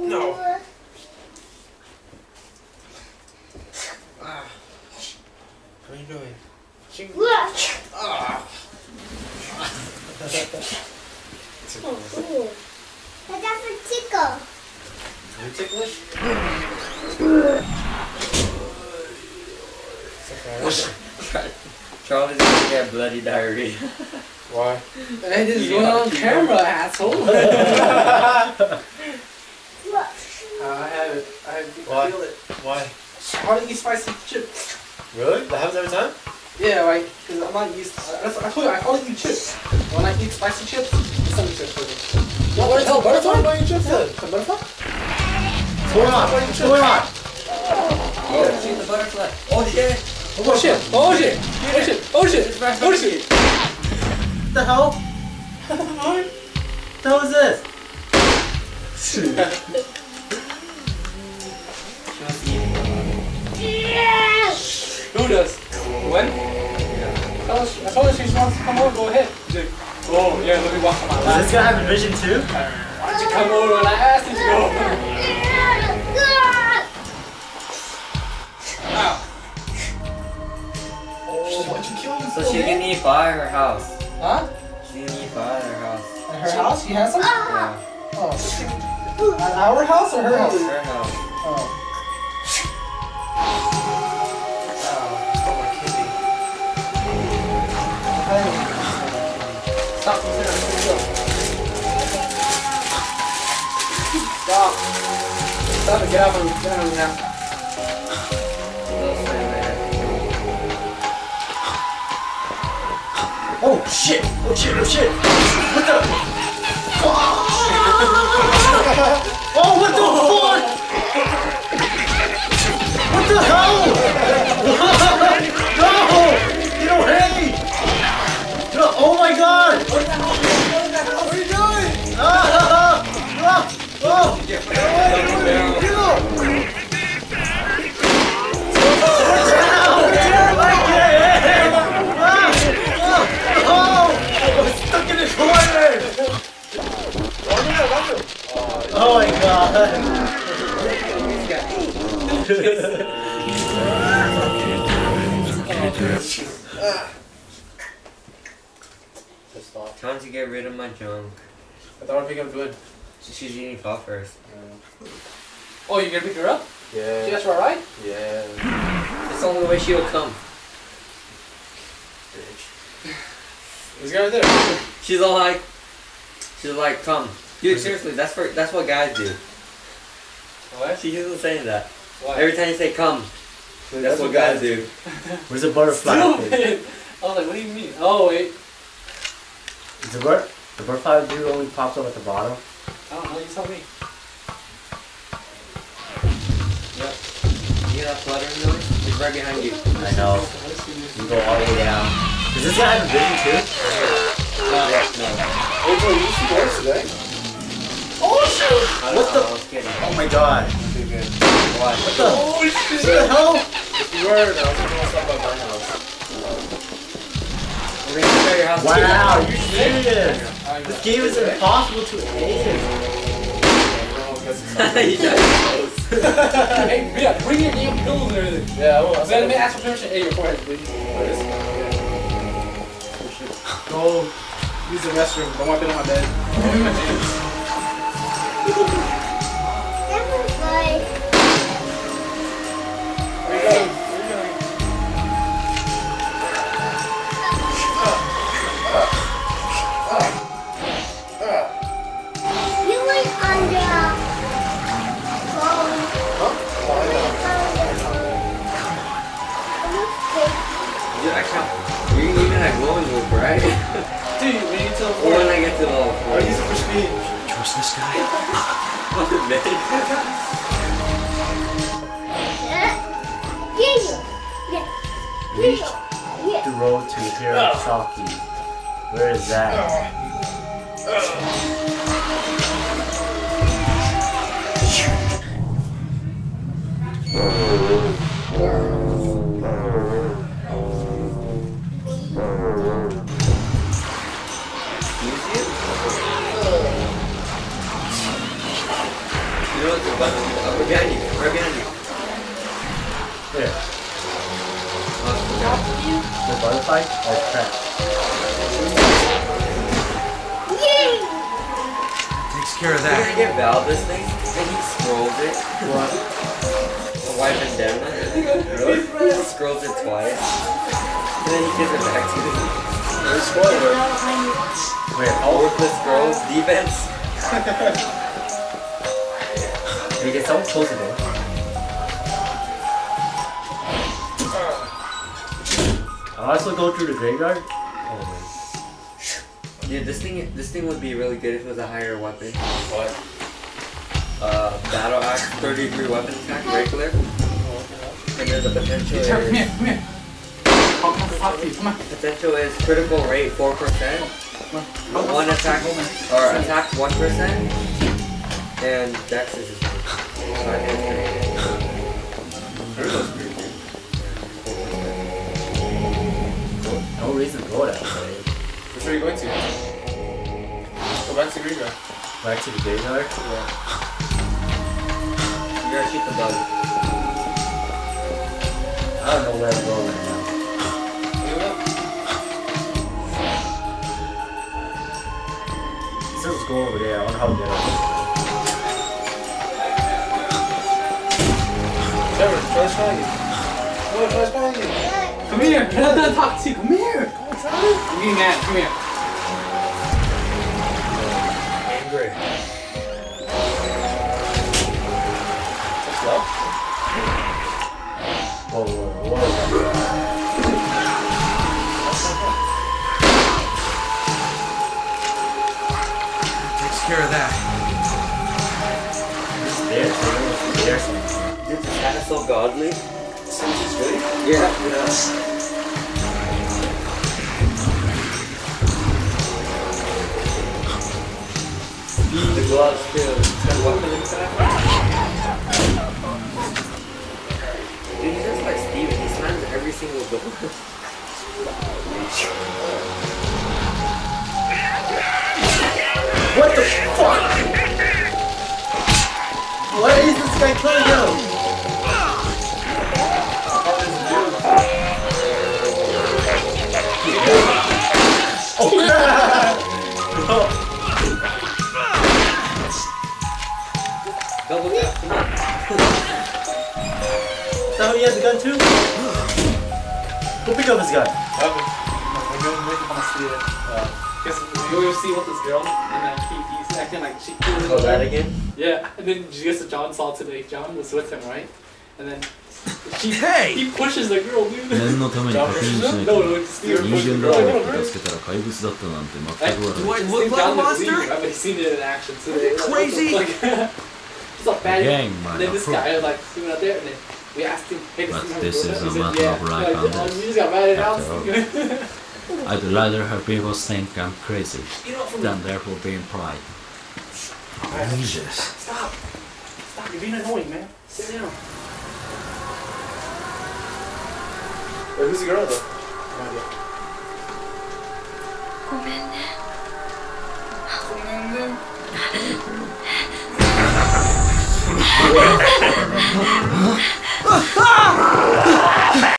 No. What are you doing? That's a tickle. Are you ticklish? Charlie's gonna get bloody diarrhea. Why? Hey, this is going on camera, asshole. I have it. I Why? feel it. Why? Hardly eat spicy chips. Really? That happens every time? Yeah, like, because I'm not used to I told you, I only eat chips. When I eat spicy chips, it's something chips for me. No, what the hell? Butterfly? Why are you chips then? Some butterfly? What's going on? What's going on? Oh, see the butterfly. Oh shit! Oh shit! Oh shit! Oh shit! Oh shit! Oh shit! What the hell? What the hell is this? Who does? When? I told her she wants to come over, go ahead. She's like, oh yeah, let me walk on my Does lap. this guy have a vision too? Why don't you come over and I asked you to go over? Ow. Oh, why'd you kill him? So she can eat by her house. Huh? She can eat by her house. At her house? She has some? Yeah. Oh. At our house or her house? Her house. Oh. Stole my kitty. Stop. Stop. Stop and get out of me now. Oh shit! Oh shit! Oh shit! What the? Oh, what the fuck? What the hell? No! You don't hit me! No, oh my god! What are you doing? Oh my god! Time to get rid of my junk. I thought I'd pick up good. She's eating fall first. Oh, you gonna pick her up? Yeah. She asked for a ride? Yeah. It's the only way she'll come. This guy right there. She's like, come. Dude, seriously, that's what guys do. What? She isn't saying that. What? Every time you say come, that's what guys do. Where's the butterfly? Stupid. I was like, what do you mean? Oh, wait. Is the butterfly dude only pops up at the bottom? I don't know, you tell me. Yep. You hear that fluttering noise? It's right behind you. I know. You go all the way down. Does this guy have a vision too? No. Hey, bro, you see yours today? Oh shit! What the? I was kidding. Oh my god. What? What the? Oh, What shit! the hell? You were, I was doing something about my house. We're gonna show your house. Wow, you're serious? This game is impossible to aim. Hey, yeah, bring your damn pillows and everything. Yeah, I will. Let me ask for permission. Hey, your forehead, please. Go use the restroom. Don't wipe it on my bed. That was like. Where you going? You went under. Dude, I can't. You're even at glowing loop, right? Dude, we need to. Or when I get to the level 4. I use it for speed. Trust this guy. On the bed. Reach the road to Hirosaki. Where is that? You know, We're behind you. Right behind you. Here. Oh, The butterfly? Oh crap. Takes care of we're gonna that. give Val this thing, and he scrolls it. What? A white bandana. Really? He scrolls it twice. And then he gives it back to me. There's spoiler. Wait, Worthless scrolls, defense. you get someone close to them. I'll also go through the graveyard. Oh man. Dude, this thing would be really good if it was a higher weapon. What? Battle axe, 30-degree weapon attack, regular. And then the potential Hey, Trevor, come here, is come here. Talk to you, come on. potential is critical rate 4%. One attack or attack 1%. And dex is just No reason to go that way. Which way are you going to? Go back to graveyard. Back to the graveyard. You gotta shoot the bug. I don't know where I'm going right now. This is going over there. I wonder how to get up. Trevor, try to you. Try to you. Come here. I'm not talking to you. Come here. I'm getting mad. Come here. Angry. What's up? Whoa. Takes care of that. There's something. Dude, this hat is so godly. Really? Yeah. The gloves too. The weapon attack. Dude, he's just like Steven. He slams every single door. What the fuck? What is this guy trying to do? Double tap. Come on. Is that how he has a gun too? Go pick up his gun. Guess you see with this girl, and then he's acting like she. Oh, that again? Yeah, and then she gets to John saw today. John was with him, right? And then Hey! he pushes the girl, dude. 念のために確認しないと No, no, Steven 人 pushed the 間 girl. だ No, と no, 助けたら怪物だったなんて Hey, 全くわ Do か I らない look like a John didn't monster? believe it. I've seen it in action today. Crazy? Like, it's a bad. Gang, And man, then this approve. guy like sitting out there, and then we asked him, "Hey, But this this is a he said, matter yeah. of life Like, and oh, death. you just got mad at us. After I'd rather have people think I'm crazy than therefore being pride. Jesus. Stop! Stop! You're being annoying, man. Sit down. Wait, who's the girl though? No idea. ごめんね。